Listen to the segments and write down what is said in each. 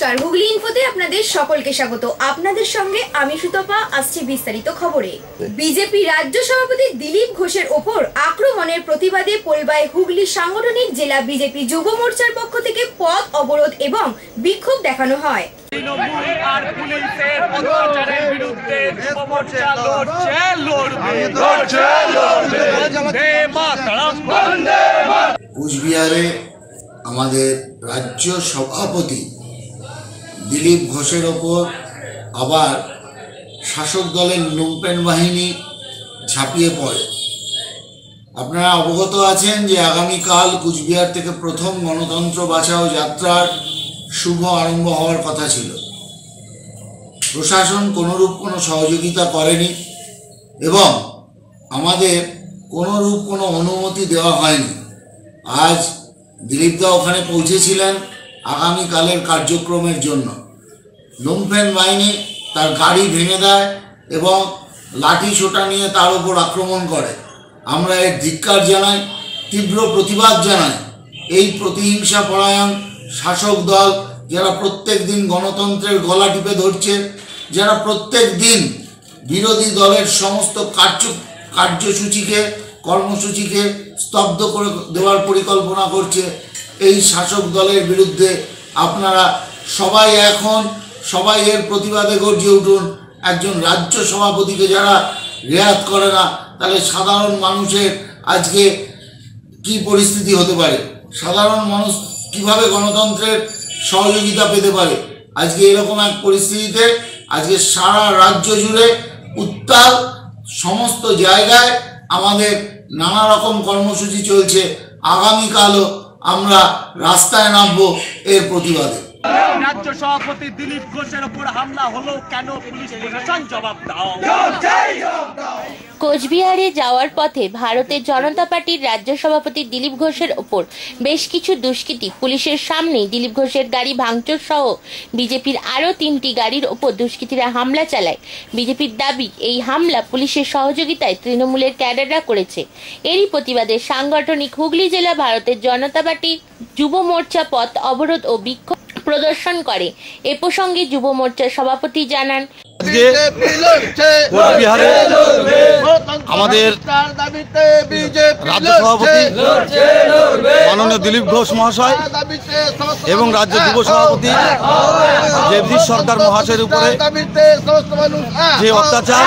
নমস্কার, হুগলি ইনফোতে আপনাদের সকলকে স্বাগত। আপনাদের সঙ্গে আমি সুতপা। আসছে বিস্তারিত খবরে। বিজেপি রাজ্য সভাপতি দিলীপ ঘোষের ওপর আক্রমণের প্রতিবাদে পোলবায় হুগলি সাংগঠনিক জেলা বিজেপি যুব মোর্চার পক্ষ থেকে পথ অবরোধ এবং বিক্ষোভ দেখানো হয়। কুচবিহারে আমাদের রাজ্য সভাপতি দিলীপ ঘোষের ওপর আবার শাসক দলের লুম্পেন বাহিনী ঝাঁপিয়ে পড়ে। আপনারা অবগত আছেন যে আগামীকাল কুচবিহার থেকে প্রথম গণতন্ত্র বাঁচাও যাত্রার শুভ আরম্ভ হওয়ার কথা ছিল। প্রশাসন কোনোরূপ কোনো সহযোগিতা করেনি এবং আমাদের কোনোরূপ কোনো অনুমতি দেওয়া হয়নি। আজ দিলীপদা ওখানে পৌঁছেছিলেন আগামীকালের কার্যক্রমের জন্য। লুম্পেন বাহিনী তার গাড়ি ভেঙে দেয় এবং লাঠি সোটা নিয়ে তার উপর আক্রমণ করে। আমরা এর ধিক্কার জানাই, তীব্র প্রতিবাদ জানাই। এই প্রতিহিংসা পরায়ণ শাসক দল যারা প্রত্যেক দিন গণতন্ত্রের গলা টিপে ধরছে, যারা প্রত্যেক দিন বিরোধী দলের সমস্ত কার্যসূচিকে কর্মসূচিকে স্তব্ধ করে দেওয়ার পরিকল্পনা করছে, এই শাসক দলের বিরুদ্ধে আপনারা সবাই এর প্রতিবাদে গর্জে উঠুন। একজন রাজ্য সভাপতিকে যারা রেয়াত করে না, তাহলে সাধারণ মানুষের আজকে কি পরিস্থিতি হতে পারে? সাধারণ মানুষ কিভাবে গণতন্ত্রের সহযোগিতা পেতে পারে? আজকে এরকম এক পরিস্থিতিতে আজকে সারা রাজ্য জুড়ে উত্তাল, সমস্ত জায়গায় আমাদের নানা রকম কর্মসূচি চলছে। আগামীকালও আমরা রাস্তায় নামবো এর প্রতিবাদে। রাজ্য সভাপতি দিলীপ ঘোষের উপর হামলা হলো কেন? পুলিশ প্রশাসন জবাব দাও। কোচবিহারে যাওয়ার পথে ভারতের জনতা পার্টির রাজ্য সভাপতি দিলীপ ঘোষের ওপর বেশ কিছু দুষ্কৃতী পুলিশের সামনেই দিলীপ ঘোষের গাড়ি ভাঙচুর সহ বিজেপির আরও 3টি গাড়ির ওপর দুষ্কৃতীরা হামলা চালায়। বিজেপির দাবি, এই হামলা পুলিশের সহযোগিতায় তৃণমূলের ক্যাডাররা করেছে। এরই প্রতিবাদে সাংগঠনিক হুগলি জেলা ভারতের জনতা পার্টির যুব মোর্চা পথ অবরোধ ও বিক্ষোভ প্রদর্শন করে। এ প্রসঙ্গে যুব মোর্চার সভাপতি জানান, কোচবিহারে আমাদের রাজ্য সভাপতি মাননীয় দিলীপ ঘোষ মহাশয় এবং রাজ্য যুব সভাপতি জগদীশ সরকার মহাশয়ের উপরে যে অত্যাচার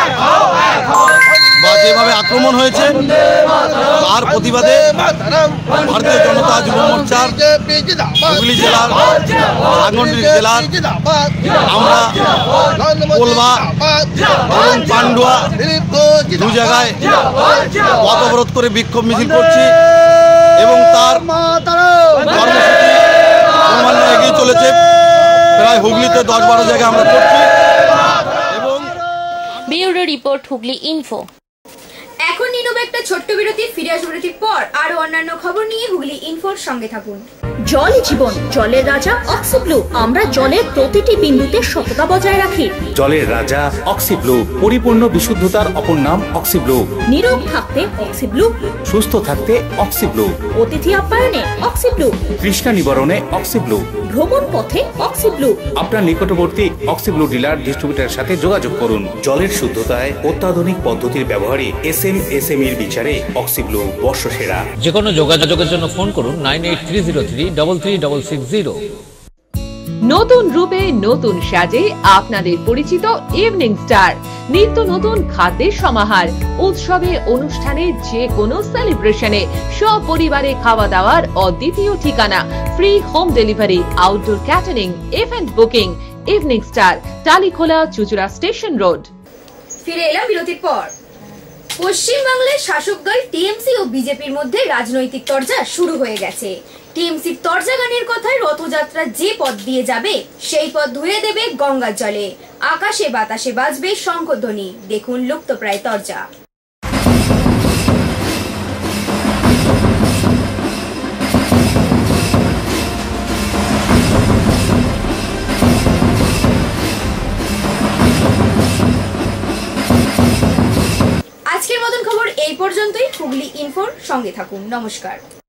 বা যেভাবে আক্রমণ হয়েছে, তার প্রতিবাদে ভারতীয় জনতা যুব মোর্চার হুগলি জেলার সাংগঠনিক জেলার আমরা পোলবা এবং পান্ডুয়া দু জায়গায় পথ অবরোধ করে বিক্ষোভ মিছিল করছি এবং তার কর্মসূচি ক্রমান্বয়ে এগিয়ে চলেছে। প্রায় হুগলিতে 10-12 জায়গায় আমরা করছি। এবং ব্যুরো রিপোর্ট, হুগলি ইনফো। এখন নিয়ে নেব একটা ছোট্ট বিরতি। ফিরে আসবো বিরতির পর আরো অন্যান্য খবর নিয়ে। হুগলি ইনফোর সঙ্গে থাকুন। জলই জীবন, জলের রাজা অক্সিব্লু। আমরা জলের প্রতিটি বিন্দুতে সততা বজায় রাখি। জলের রাজা অক্সিব্লু, পরিপূর্ণ বিশুদ্ধতার অপর নাম অক্সিব্লু। নীরব থাকতে অক্সিব্লু, সুস্থ থাকতে অক্সিব্লু, অতিথি আপ্যায়নে অক্সিব্লু, তৃষ্ণা নিবারণে অক্সিব্লু, ভ্রমণ পথে অক্সিব্লু। আপনার নিকটবর্তী অক্সিব্লু ডিলার ডিস্ট্রিবিউটরের সাথে যোগাযোগ করুন। জলের শুদ্ধতায় অত্যাধুনিক পদ্ধতির ব্যবহারে এসএমএর বিচারে অক্সিব্লু বর্ষসেরা। যে কোনো যোগাযোগের জন্য ফোন করুন 9830336660। নতুন রূপে নতুন সাজে আপনাদের পরিচিত ইভিনিং স্টার, নিত্য নতুন খাদ্যের সমাহার, উৎসবে অনুষ্ঠানে যে কোনো সেলিব্রেশনে সপরিবারে খাওয়া দাওয়ার অদ্বিতীয় ঠিকানা, free home delivery, outdoor catering, event booking. Evening star, Talikhola, Chuchura station road. ফিরে এলাম বিরতির পর। পশ্চিমবাংলায় শাসক দল টিএমসি ও বিজেপির মধ্যে রাজনৈতিক তরজা শুরু হয়ে গেছে। টিএমসির তরজা গানের কথায় রথযাত্রা যে পথ দিয়ে যাবে সেই পথ ধুয়ে দেবে গঙ্গার জলে। আকাশে বাতাসে বাজবে শঙ্খধ্বনি। দেখুন লুপ্তপ্রায় তরজা। আজকের মতন খবর এই পর্যন্তই। হুগলি ইনফোর সঙ্গে থাকুন। নমস্কার।